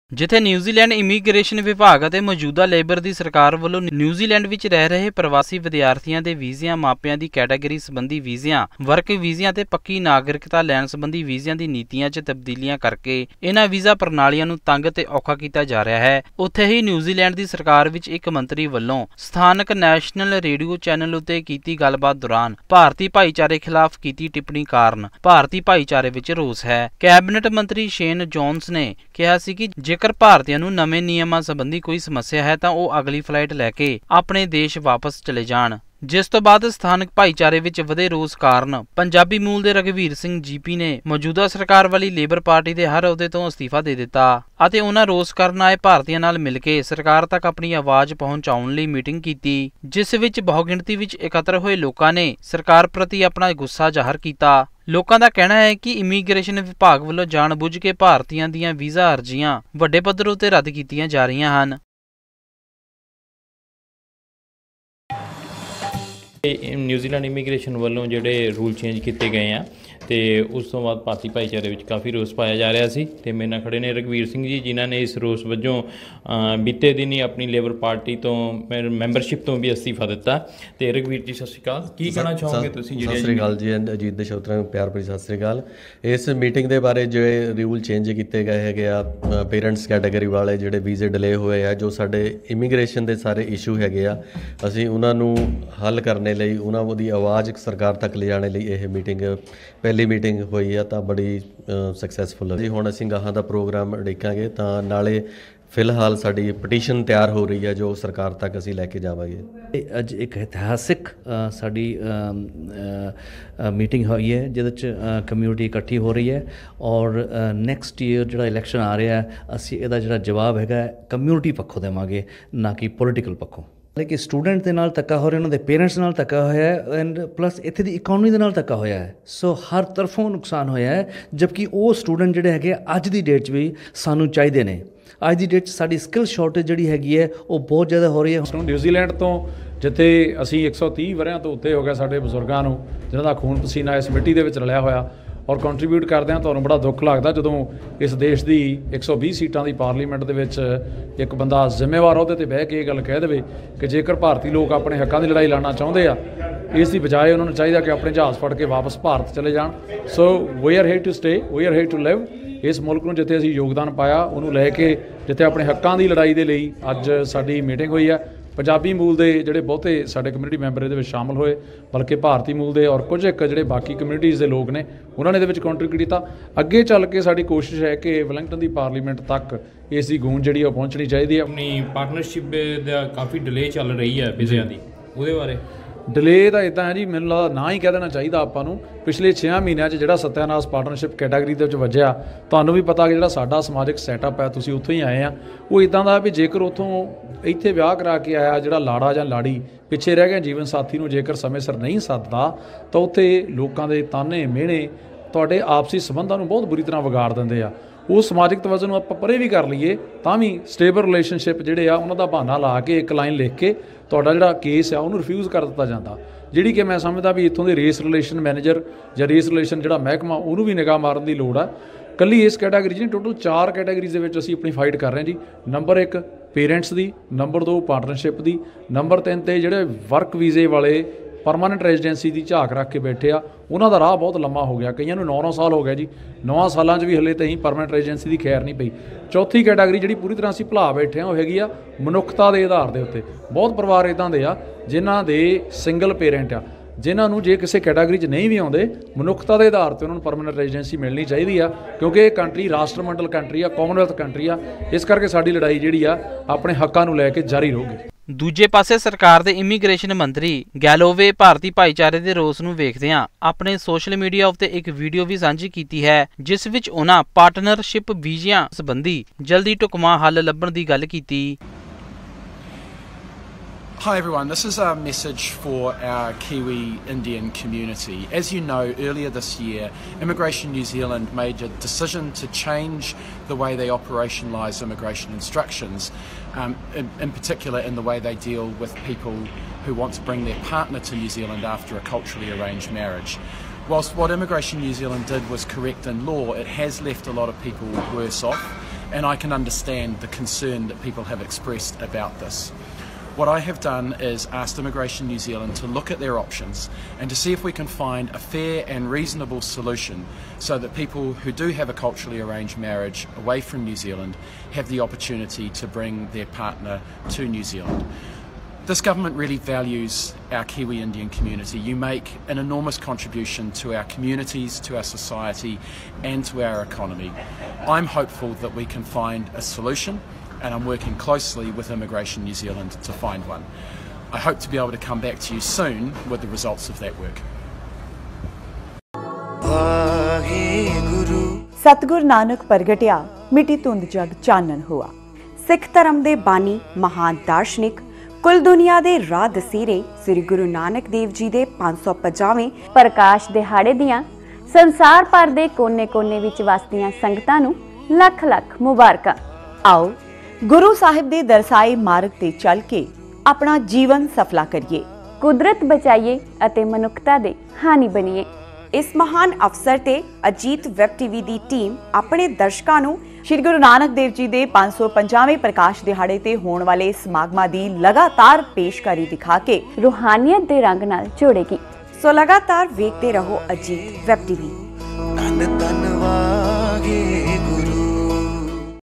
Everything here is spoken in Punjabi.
जिथे न्यूजीलैंड इमीग्रेशन विभाग ਅਤੇ ਮੌਜੂਦਾ ਲੇਬਰ ਦੀ ਸਰਕਾਰ ਵੱਲੋਂ ਨਿਊਜ਼ੀਲੈਂਡ ਵਿੱਚ ਰਹਿ ਰਹੇ ਪ੍ਰਵਾਸੀ ਵਿਦਿਆਰਥੀਆਂ ਦੇ ਵੀਜ਼ਿਆਂ, ਮਾਪਿਆਂ ਦੀ ਕੈਟਾਗਰੀ ਸੰਬੰਧੀ ਵੀਜ਼ਿਆਂ, ਵਰਕ ਵੀਜ਼ਿਆਂ ਤੇ ਪੱਕੀ ਨਾਗਰਿਕਤਾ ਲੈਣ ਸੰਬੰਧੀ ਵੀਜ਼ਿਆਂ ਦੀ ਨੀਤੀਆਂ 'ਚ ਤਬਦੀਲੀਆਂ ਕਰਕੇ ਇਹਨਾਂ ਵੀਜ਼ਾ ਪ੍ਰਣਾਲੀਆਂ ਨੂੰ ਤੰਗ ਤੇ ਔਖਾ ਕੀਤਾ ਜਾ ਰਿਹਾ ਹੈ। ਉੱਥੇ ਹੀ ਨਿਊਜ਼ੀਲੈਂਡ ਦੀ ਸਰਕਾਰ ਵਿੱਚ ਇੱਕ ਮੰਤਰੀ ਵੱਲੋਂ ਸਥਾਨਕ ਨੈਸ਼ਨਲ ਰੇਡੀਓ ਚੈਨਲ ਉੱਤੇ ਕੀਤੀ ਗੱਲਬਾਤ ਦੌਰਾਨ ਭਾਰਤੀ ਭਾਈਚਾਰੇ ਖਿਲਾਫ ਕੀਤੀ ਟਿੱਪਣੀ ਕਾਰਨ ਭਾਰਤੀ ਭਾਈਚਾਰੇ ਵਿੱਚ ਰੋਸ ਹੈ। ਕੈਬਨਿਟ ਮੰਤਰੀ ਸ਼ੇਨ ਜੌਨਸ ਨੇ ਕਿਹਾ ਸੀ ਕਿ ਜੇਕਰ ਭਾਰਤੀਆਂ ਨੂੰ ਨਵੇਂ ਨਿਯਮਾਂ ਸੰਬੰਧੀ ਕੋਈ ਸਮੱਸਿਆ ਹੈ ਤਾਂ ਉਹ ਅਗਲੀ ਫਲਾਈਟ ਲੈ ਕੇ ਆਪਣੇ ਦੇਸ਼ ਵਾਪਸ ਚਲੇ ਜਾਣ। ਜਿਸ ਤੋਂ ਬਾਅਦ ਸਥਾਨਕ ਭਾਈਚਾਰੇ ਵਿੱਚ ਵਧੇ ਰੋਸ ਕਾਰਨ ਪੰਜਾਬੀ ਮੂਲ ਦੇ ਰਘਵੀਰ ਸਿੰਘ ਜੀਪੀ ਨੇ ਮੌਜੂਦਾ ਸਰਕਾਰ ਵਾਲੀ ਲੇਬਰ ਪਾਰਟੀ ਦੇ ਹਰ ਅਹੁਦੇ ਤੋਂ ਅਸਤੀਫਾ ਦੇ ਦਿੱਤਾ ਅਤੇ ਉਹਨਾਂ ਰੋਸ ਕਰਨ ਆਏ ਭਾਰਤੀਆਂ ਨਾਲ ਮਿਲ ਕੇ ਸਰਕਾਰ ਤੱਕ ਆਪਣੀ ਆਵਾਜ਼ ਪਹੁੰਚਾਉਣ ਲਈ ਮੀਟਿੰਗ ਕੀਤੀ, ਜਿਸ ਵਿੱਚ ਬਹੁਗਿਣਤੀ ਵਿੱਚ ਇਕੱਤਰ ਹੋਏ ਲੋਕਾਂ ਨੇ ਸਰਕਾਰ ਪ੍ਰਤੀ ਆਪਣਾ ਗੁੱਸਾ ਜ਼ਾਹਰ ਕੀਤਾ। ਲੋਕਾਂ ਦਾ ਕਹਿਣਾ ਹੈ ਕਿ ਇਮੀਗ੍ਰੇਸ਼ਨ ਵਿਭਾਗ ਵੱਲੋਂ ਜਾਣਬੁੱਝ ਕੇ ਭਾਰਤੀਆਂ ਦੀਆਂ ਵੀਜ਼ਾ ਅਰਜ਼ੀਆਂ ਵੱਡੇ ਪੱਧਰ ਉੱਤੇ ਰੱਦ ਕੀਤੀਆਂ ਜਾ ਰਹੀਆਂ ਹਨ। ਨਿਊਜ਼ੀਲੈਂਡ ਇਮੀਗ੍ਰੇਸ਼ਨ ਵੱਲੋਂ ਜਿਹੜੇ ਰੂਲ ਚੇਂਜ ਕੀਤੇ ਗਏ ਆ ਤੇ ਉਸ ਤੋਂ ਬਾਅਦ ਭਾਰਤੀ ਭਾਈਚਾਰੇ ਵਿੱਚ ਕਾਫੀ ਰੋਸ ਪਾਇਆ ਜਾ ਰਿਹਾ ਸੀ ਤੇ ਮੇਰੇ ਨਾਲ ਖੜੇ ਨੇ ਰਘਵੀਰ ਸਿੰਘ ਜੀ, ਜਿਨ੍ਹਾਂ ਨੇ ਇਸ ਰੋਸ ਵਜੋਂ ਬੀਤੇ ਦਿਨ ਹੀ ਆਪਣੀ ਲੇਬਰ ਪਾਰਟੀ ਤੋਂ ਮੈਂਬਰਸ਼ਿਪ ਤੋਂ ਵੀ ਅਸਤੀਫਾ ਦਿੱਤਾ। ਤੇ ਰਘਵੀਰ ਜੀ ਸਤਿ ਸ਼੍ਰੀ ਅਕਾਲ, ਕੀ ਕਹਿਣਾ ਚਾਹੋਗੇ ਤੁਸੀਂ? ਸਤਿ ਸ਼੍ਰੀ ਅਕਾਲ ਜੀ, ਅਜੀਤ ਦਸ਼ੋਤਰਾ ਨੂੰ ਪਿਆਰ ਭਰੀ ਸਤਿ ਸ਼੍ਰੀ ਅਕਾਲ। ਇਸ ਮੀਟਿੰਗ ਦੇ ਬਾਰੇ ਜਿਹੜੇ ਰੂਲ ਚੇਂਜ ਕੀਤੇ ਗਏ ਹੈਗੇ ਆ, ਪੇਰੈਂਟਸ ਕੈਟਾਗਰੀ ਵਾਲੇ ਜਿਹੜੇ ਵੀਜ਼ੇ ਡਿਲੇ ਹੋਏ ਆ, ਜੋ ਸਾਡੇ ਇਮੀਗ੍ਰੇਸ਼ਨ ਦੇ ਸਾਰੇ ਇਸ਼ੂ ਹੈਗੇ ਆ, ਅਸੀਂ ਉਹਨਾਂ ਨੂੰ ਹੱਲ ਕਰਨੇ ਲਈ, ਉਹਨਾਂ ਦੀ ਆਵਾਜ਼ ਸਰਕਾਰ ਤੱਕ ਲਿਜਾਣੇ ਲਈ ਇਹ ਮੀਟਿੰਗ ਪਹਿਲੀ ਮੀਟਿੰਗ ਹੋਈ ਆ ਤਾਂ ਬੜੀ ਸਕਸੈਸਫੁਲ ਜੀ। ਹੁਣ ਅਸੀਂ ਗਾਹਾਂ ਦਾ ਪ੍ਰੋਗਰਾਮ ਉਡੀਕਾਂਗੇ ਤਾਂ ਨਾਲੇ ਫਿਲਹਾਲ ਸਾਡੀ ਪਟੀਸ਼ਨ ਤਿਆਰ ਹੋ ਰਹੀ ਹੈ ਜੋ ਸਰਕਾਰ ਤੱਕ ਅਸੀਂ ਲੈ ਕੇ ਜਾਵਾਂਗੇ। ਅੱਜ ਇੱਕ ਇਤਿਹਾਸਿਕ ਸਾਡੀ ਮੀਟਿੰਗ ਹੋਈ ਹੈ ਜਿਹਦੇ 'ਚ ਕਮਿਊਨਿਟੀ ਇਕੱਠੀ ਹੋ ਰਹੀ ਹੈ ਔਰ ਨੈਕਸਟ ਈਅਰ ਜਿਹੜਾ ਇਲੈਕਸ਼ਨ ਆ ਰਿਹਾ ਅਸੀਂ ਇਹਦਾ ਜਿਹੜਾ ਜਵਾਬ ਹੈਗਾ ਕਮਿਊਨਿਟੀ ਪੱਖੋਂ ਦੇਵਾਂਗੇ, ਨਾ ਕਿ ਪੋਲੀਟੀਕਲ ਪੱਖੋਂ। ਕਿ ਸਟੂਡੈਂਟ ਦੇ ਨਾਲ ਧੱਕਾ ਹੋ ਰਿਹਾ, ਉਹਨਾਂ ਦੇ ਪੇਰੈਂਟਸ ਨਾਲ ਧੱਕਾ ਹੋਇਆ ਹੈ ਐਂਡ ਪਲੱਸ ਇੱਥੇ ਦੀ ਇਕੋਨਮੀ ਦੇ ਨਾਲ ਧੱਕਾ ਹੋਇਆ ਹੈ। ਸੋ ਹਰ ਤਰਫੋਂ ਨੁਕਸਾਨ ਹੋਇਆ ਹੈ, ਜਦਕਿ ਉਹ ਸਟੂਡੈਂਟ ਜਿਹੜੇ ਹੈਗੇ ਅੱਜ ਦੀ ਡੇਟ 'ਚ ਵੀ ਸਾਨੂੰ ਚਾਹੀਦੇ ਨੇ। ਅੱਜ ਦੀ ਡੇਟ 'ਚ ਸਾਡੀ ਸਕਿੱਲ ਸ਼ਾਰਟੇਜ ਜਿਹੜੀ ਹੈਗੀ ਹੈ ਉਹ ਬਹੁਤ ਜ਼ਿਆਦਾ ਹੋ ਰਹੀ ਹੈ। ਨਿਊਜ਼ੀਲੈਂਡ ਤੋਂ ਜਿੱਥੇ ਅਸੀਂ 130 ਵਰ੍ਹਿਆਂ ਤੋਂ ਉੱਤੇ ਹੋ ਗਿਆ ਸਾਡੇ ਬਜ਼ੁਰਗਾਂ ਨੂੰ, ਜਿਨ੍ਹਾਂ ਦਾ ਖੂਨ ਪਸੀਨਾ ਇਸ ਮਿੱਟੀ ਦੇ ਵਿੱਚ ਰਲਿਆ ਹੋਇਆ ਔਰ ਕੰਟਰੀਬਿਊਟ ਕਰਦੇ ਹਾਂ, ਤੁਹਾਨੂੰ ਬੜਾ ਦੁੱਖ ਲੱਗਦਾ ਜਦੋਂ ਇਸ ਦੇਸ਼ ਦੀ 120 ਸੀਟਾਂ ਦੀ ਪਾਰਲੀਮੈਂਟ ਦੇ ਵਿੱਚ ਇੱਕ ਬੰਦਾ ਜ਼ਿੰਮੇਵਾਰ ਅਹੁਦੇ 'ਤੇ ਬਹਿ ਕੇ ਇਹ ਗੱਲ ਕਹਿ ਦੇਵੇ ਕਿ ਜੇਕਰ ਭਾਰਤੀ ਲੋਕ ਆਪਣੇ ਹੱਕਾਂ ਦੀ ਲੜਾਈ ਲੜਨਾ ਚਾਹੁੰਦੇ ਆ, ਇਸ ਦੀ ਬਜਾਏ ਉਹਨਾਂ ਨੂੰ ਚਾਹੀਦਾ ਕਿ ਆਪਣੇ ਜਹਾਜ਼ ਫੜ ਕੇ ਵਾਪਸ ਭਾਰਤ ਚਲੇ ਜਾਣ। So we are here to stay, we are here to live. ਇਸ ਮੁਲਕ ਨੂੰ ਜਿੱਥੇ ਅਸੀਂ ਯੋਗਦਾਨ ਪਾਇਆ ਉਹਨੂੰ ਲੈ ਕੇ ਜਿੱਥੇ ਆਪਣੇ ਹੱਕਾਂ ਦੀ ਲੜਾਈ ਦੇ ਲਈ ਅੱਜ ਸਾਡੀ ਮੀਟਿੰਗ ਹੋਈ ਹੈ। ਪੰਜਾਬੀ ਮੂਲ ਦੇ ਜਿਹੜੇ ਬਹੁਤੇ ਸਾਡੇ ਕਮਿਊਨਿਟੀ ਮੈਂਬਰ ਇਹਦੇ ਵਿੱਚ ਸ਼ਾਮਲ ਹੋਏ, ਬਲਕਿ ਭਾਰਤੀ ਮੂਲ ਦੇ ਔਰ ਕੁਝ ਇੱਕ ਜਿਹੜੇ ਬਾਕੀ ਕਮਿਊਨਿਟੀਜ਼ ਦੇ ਲੋਕ ਨੇ ਉਹਨਾਂ ਨੇ ਇਹਦੇ ਵਿੱਚ ਕੰਟਰੀਬਿਊਟ ਕੀਤਾ। ਅੱਗੇ ਚੱਲ ਕੇ ਸਾਡੀ ਕੋਸ਼ਿਸ਼ ਹੈ ਕਿ ਵੈਲਿੰਗਟਨ ਦੀ ਪਾਰਲੀਮੈਂਟ ਤੱਕ ਇਸ ਦੀ ਗੂੰਜ ਜਿਹੜੀ ਉਹ ਪਹੁੰਚਣੀ ਚਾਹੀਦੀ ਹੈ। ਆਪਣੀ ਪਾਰਟਨਰਸ਼ਿਪ ਦਾ ਕਾਫੀ ਡਿਲੇ ਚੱਲ ਰਹੀ ਹੈ ਵੀਜ਼ਿਆਂ ਦੀ, ਉਹਦੇ ਬਾਰੇ ਡਿਲੇ ਤਾਂ ਇੱਦਾਂ ਹੈ ਜੀ, ਮੈਨੂੰ ਲੱਗਦਾ ਨਾ ਹੀ ਕਹਿ ਦੇਣਾ ਚਾਹੀਦਾ ਆਪਾਂ ਨੂੰ। ਪਿਛਲੇ 6 ਮਹੀਨਿਆਂ 'ਚ ਜਿਹੜਾ ਸੱਤਿਆਨਾਸ ਪਾਰਟਨਰਸ਼ਿਪ ਕੈਟਾਗਰੀ ਦੇ ਵਿੱਚ ਵੱਜਿਆ, ਤੁਹਾਨੂੰ ਵੀ ਪਤਾ ਕਿ ਜਿਹੜਾ ਸਾਡਾ ਸਮਾਜਿਕ ਸੈਟਅਪ ਹੈ, ਤੁਸੀਂ ਉੱਥੋਂ ਹੀ ਆਏ ਆ, ਉਹ ਇੱਦਾਂ ਦਾ ਵੀ ਜੇਕਰ ਉੱਥੋਂ ਇੱਥੇ ਵਿਆਹ ਕਰਾ ਕੇ ਆਇਆ ਜਿਹੜਾ ਲਾੜਾ ਜਾਂ ਲਾੜੀ ਪਿੱਛੇ ਰਹਿ ਗਿਆ ਜੀਵਨ ਸਾਥੀ ਨੂੰ ਜੇਕਰ ਸਮੇਂ ਸਿਰ ਨਹੀਂ ਸੱਦਦਾ ਤਾਂ ਉੱਥੇ ਲੋਕਾਂ ਦੇ ਤਾਨੇ ਮਿਹਣੇ ਤੁਹਾਡੇ ਆਪਸੀ ਸੰਬੰਧਾਂ ਨੂੰ ਬਹੁਤ ਬੁਰੀ ਤਰ੍ਹਾਂ ਵਿਗਾੜ ਦਿੰਦੇ ਆ। ਉਹ ਸਮਾਜਿਕ ਤਵਜ਼ਨ ਨੂੰ ਆਪਾਂ ਪਰੇ ਵੀ ਕਰ ਲਈਏ ਤਾਂ ਵੀ ਸਟੇਬਲ ਰਿਲੇਸ਼ਨਸ਼ਿਪ ਜਿਹੜੇ ਆ ਉਹਨਾਂ ਦਾ ਬਹਾਨਾ ਲਾ ਕੇ ਇੱਕ ਲਾਈਨ ਲਿਖ ਕੇ ਤੁਹਾਡਾ ਜਿਹੜਾ ਕੇਸ ਆ ਉਹਨੂੰ ਰਿਫਿਊਜ਼ ਕਰ ਦਿੱਤਾ ਜਾਂਦਾ, ਜਿਹੜੀ ਕਿ ਮੈਂ ਸਮਝਦਾ ਵੀ ਇੱਥੋਂ ਦੇ ਰੇਸ ਰਿਲੇਸ਼ਨ ਮੈਨੇਜਰ ਜਾਂ ਰੇਸ ਰਿਲੇਸ਼ਨ ਜਿਹੜਾ ਮਹਿਕਮਾ ਉਹਨੂੰ ਵੀ ਨਿਗਾਹ ਮਾਰਨ ਦੀ ਲੋੜ ਆ। ਕੱਲੀ ਇਸ ਕੈਟਾਗਰੀ 'ਚ ਨਹੀਂ, ਟੋਟਲ 4 ਕੈਟਾਗਰੀਜ਼ ਦੇ ਵਿੱਚ ਅਸੀਂ ਆਪਣੀ ਫਾਈਟ ਕਰ ਰਹੇ ਹਾਂ ਜੀ। ਨੰਬਰ 1 ਪੇਰੈਂਟਸ ਦੀ, ਨੰਬਰ 2 ਪਾਰਟਨਰਸ਼ਿਪ ਦੀ, ਨੰਬਰ 3 'ਤੇ ਜਿਹੜੇ ਵਰਕ ਵੀਜ਼ੇ ਵਾਲੇ ਪਰਮਾਨੈਂਟ ਰੈਜ਼ੀਡੈਂਸੀ ਦੀ ਝਾਕ ਰੱਖ ਕੇ ਬੈਠੇ ਆ, ਉਹਨਾਂ ਦਾ ਰਾਹ ਬਹੁਤ ਲੰਮਾ ਹੋ ਗਿਆ, ਕਈਆਂ ਨੂੰ 9 ਸਾਲ ਹੋ ਗਿਆ ਜੀ। 9 ਸਾਲਾਂ 'ਚ ਵੀ ਹਲੇ ਤਾਈਂ ਪਰਮਾਨੈਂਟ ਰੈਜ਼ੀਡੈਂਸੀ ਦੀ ਖੈਰ ਨਹੀਂ ਪਈ। ਚੌਥੀ ਕੈਟਾਗਰੀ ਜਿਹੜੀ ਪੂਰੀ ਤਰ੍ਹਾਂ ਅਸੀਂ ਭੁਲਾ ਬੈਠੇ ਹਾਂ ਉਹ ਹੈਗੀ ਆ ਮਨੁੱਖਤਾ ਦੇ ਆਧਾਰ ਦੇ ਉੱਤੇ। ਬਹੁਤ ਪਰਿਵਾਰ ਇੱਦਾਂ ਦੇ ਆ ਜਿਨ੍ਹਾਂ ਦੇ ਸਿੰਗਲ ਪੇਰੈਂਟ ਆ, ਜਿਨ੍ਹਾਂ ਨੂੰ ਜੇ ਕਿਸੇ ਕੈਟਾਗਰੀ 'ਚ ਨਹੀਂ ਵੀ ਆਉਂਦੇ, ਮਨੁੱਖਤਾ ਦੇ ਆਧਾਰ 'ਤੇ ਉਹਨਾਂ ਨੂੰ ਪਰਮਾਨੈਂਟ ਰੈਜ਼ੀਡੈਂਸੀ ਮਿਲਣੀ ਚਾਹੀਦੀ ਆ, ਕਿਉਂਕਿ ਇਹ ਕੰਟਰੀ ਰਾਸ਼ਟਰਮੰਡਲ ਕੰਟਰੀ ਆ, ਕਾਮਨਵੈਲਥ ਕੰਟਰੀ ਆ। ਇਸ ਕਰਕੇ ਸਾਡੀ ਲੜਾਈ ਜਿਹੜੀ ਆ ਆਪਣੇ ਹੱਕਾਂ ਨੂੰ ਲੈ ਕੇ ਜਾਰੀ ਰਹੂਗੀ। ਦੂਜੇ ਪਾਸੇ ਸਰਕਾਰ ਦੇ ਇਮੀਗ੍ਰੇਸ਼ਨ ਮੰਤਰੀ ਗੈਲੋਵੇ ਭਾਰਤੀ ਭਾਈਚਾਰੇ ਦੇ ਰੋਸ ਨੂੰ ਵੇਖਦਿਆਂ ਆਪਣੇ ਸੋਸ਼ਲ ਮੀਡੀਆ ਉੱਤੇ ਇੱਕ ਵੀਡੀਓ ਵੀ ਸਾਂਝੀ ਕੀਤੀ ਹੈ, ਜਿਸ ਵਿੱਚ ਉਹਨਾਂ ਪਾਰਟਨਰਸ਼ਿਪ ਵੀਜ਼ਿਆਂ ਸੰਬੰਧੀ ਜਲਦੀ ਢੁਕਵਾਂ ਹੱਲ ਲੱਭਣ ਦੀ ਗੱਲ ਕੀਤੀ। Hi everyone, this is a message for our Kiwi Indian community. As you know, earlier this year, Immigration New Zealand made a decision to change the way they operationalise immigration instructions, in particular in the way they deal with people who want to bring their partner to New Zealand after a culturally arranged marriage. Whilst what Immigration New Zealand did was correct in law, it has left a lot of people worse off. and I can understand the concern that people have expressed about this. What I have done is asked Immigration New Zealand to look at their options and to see if we can find a fair and reasonable solution so that people who do have a culturally arranged marriage away from New Zealand have the opportunity to bring their partner to New Zealand. This government really values our Kiwi Indian community. You make an enormous contribution to our communities, to our society and to our economy. I'm hopeful that we can find a solution, and I'm working closely with Immigration New Zealand to find one. I hope to be able to come back to you soon with the results of that work. ਸਤਿਗੁਰ ਨਾਨਕ ਪ੍ਰਗਟਿਆ ਮਿਟੀ ਧੁੰਦ ਜਗ ਚਾਨਣ ਹੋਆ। ਸਿੱਖ ਧਰਮ ਦੇ ਬਾਨੀ ਮਹਾਨ ਦਾਰਸ਼ਨਿਕ ਕੁੱਲ ਦੁਨੀਆ ਦੇ ਰਾਹ ਦਸੀਰੇ ਸ੍ਰੀ ਗੁਰੂ ਨਾਨਕ ਦੇਵ ਜੀ ਦੇ 550ਵੇਂ ਪ੍ਰਕਾਸ਼ ਦਿਹਾੜੇ ਦੀਆਂ ਸੰਸਾਰ ਭਰ ਦੇ ਕੋਨੇ-ਕੋਨੇ ਵਿੱਚ ਵਸਦੀਆਂ ਸੰਗਤਾਂ ਨੂੰ ਲੱਖ ਲੱਖ ਮੁਬਾਰਕਾਂ। ਆਓ ਗੁਰੂ ਸਾਹਿਬ ਦੇ ਦਰਸਾਏ ਮਾਰਗ ਤੇ ਚੱਲ ਕੇ ਆਪਣਾ ਜੀਵਨ ਸਫਲਾ ਕਰੀਏ, ਕੁਦਰਤ ਬਚਾਈਏ ਅਤੇ ਮਨੁੱਖਤਾ ਦੇ ਹਾਨੀ ਬਣੀਏ। ਇਸ ਮਹਾਨ ਅਵਸਰ ਤੇ ਅਜੀਤ ਵੈਬ ਟੀਵੀ ਦੀ ਟੀਮ ਆਪਣੇ ਦਰਸ਼ਕਾਂ ਨੂੰ ਸ਼੍ਰੀ ਗੁਰੂ ਨਾਨਕ ਦੇਵ ਜੀ ਦੇ 550ਵੇਂ ਪ੍ਰਕਾਸ਼ ਦਿਹਾੜੇ ਤੇ ਹੋਣ ਵਾਲੇ ਸਮਾਗਮਾਂ ਦੀ ਲਗਾਤਾਰ ਪੇਸ਼ਕਾਰੀ ਦਿਖਾ ਕੇ ਰੂਹਾਨੀਅਤ ਦੇ ਰੰਗ ਨਾਲ ਜੋੜੇਗੀ। ਸੋ ਲਗਾਤਾਰ ਵੇਖਦੇ ਰਹੋ ਅਜੀਤ ਵੈਬ ਟੀਵੀ। ਧੰਨ ਧੰਨ ਵਾਹਿਗੁਰੂ।